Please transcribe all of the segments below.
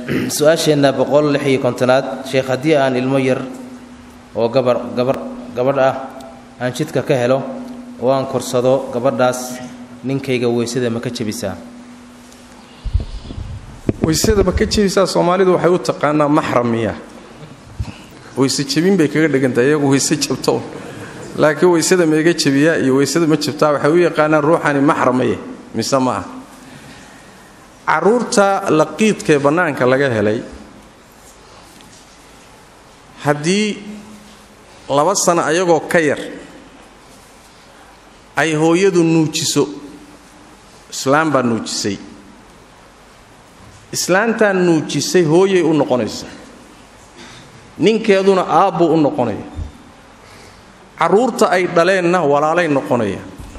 سؤاشنا بقول لحي كونتنات شيخ هدي أن المير وقبر أن شتك كهلو وأن كرصدو قبر داس نينكي جويسيدا ما كتشبيسا ويسيدا ما كتشبيسا صومالي دو حيوت تقانا محرمية ويسيتشبين بيكير دقنتا يجو ويسيتشبتو لكن ويسيدا ما يجتشبيا ويسيدا ما تشبتا وحوي قانا روحاني محرمية مسماها عرورتا لقيت كبنان كلاجه هلي هدي لبصنا أيجو كير أي هو يدو نوتشسو إسلام بنوتشسي إسلام تان نوتشسي هو يونقونيس نين كيدونا أبو ونقوني عرورتا أي دلنا ولا لين نقوني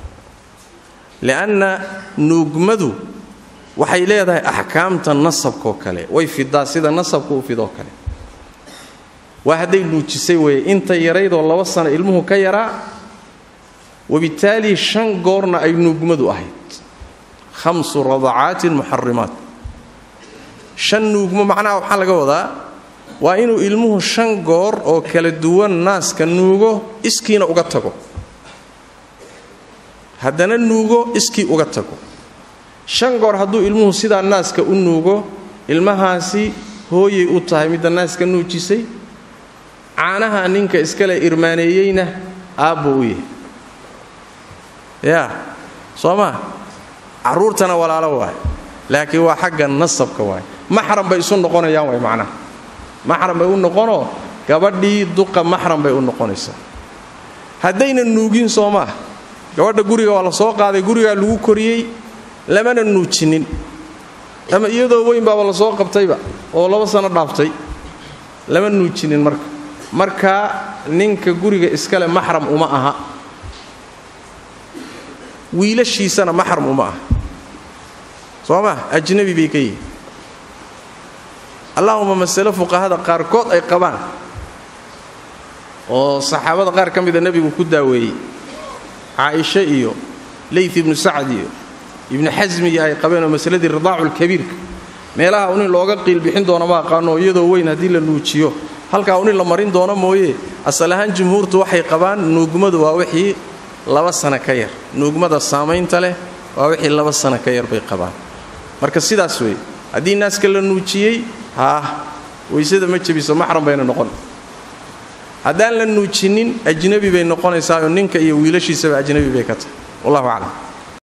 لأن نجمدو waxay leedahay ahkaamta nasabka oo kale way fidaa sida nasabku u fido kale waaday nuujisay way inta yareedo 2 sano ilmuhu ka yaraa wabitaali 5 goorna ay nuugmadu ahayd 5 rada'at muharramat 5 nuugmo macnaa waxa laga wadaa waa inuu ilmuhu 5 goor oo kala duwan naaska nuugo iskiina uga tago hadana nuugo iski uga tago 5 goor haduu ilmuhu sida naaska u nuugo ilmahaasi hooyay u tahay mid naaska nuujisay caanaha ninka iskale irmaaneeyayna aabuuye ya sooma caruurtana walaalo waay laakiin waa xagga nasabka waay mahram bay isu noqonayaan way macna mahram bay u noqono gabadhii duqa mahram bay u noqonaysaa hadayna nuugin sooma gabadha guriga waa la soo qaaday guriga lagu koriyay lamana nuujinin ama iyadoo weyn baa la soo qabtayba oo 2 sano dhaaftay lama nuujinin marka ninka guriga iskale mahram uma aha wiilashiisana mahram uma aha sooma ajnabi bay kay Allahumma masala fuqahada qaar kood ay qabaan oo saxaabada qaar kamida nabigu ku daaweeyay Aisha iyo Layth ibn Sa'd iyo ابن حزم يا قبينا مسألة الرضاع الكبير meelaha uu looga qiil bixin doono ma aqaano iyadoo weyn hadii la nuujiyo halka uu la marin doono mooyee asalahan jumhuurtu waxay qabaan nuugmadu waa wixii 2 sano ka yar nuugmada saameynta leh waa wixii 2 sano ka yar bay qabaan marka sidaas weey hadii naaska la nuujiyay weysada ma jabiso mahram bayna noqon hadaan la nuujinin ajnabi bay noqonaysaa ninka iyo wiilashiisa ajnabi bay ka tahay wallahu a'lam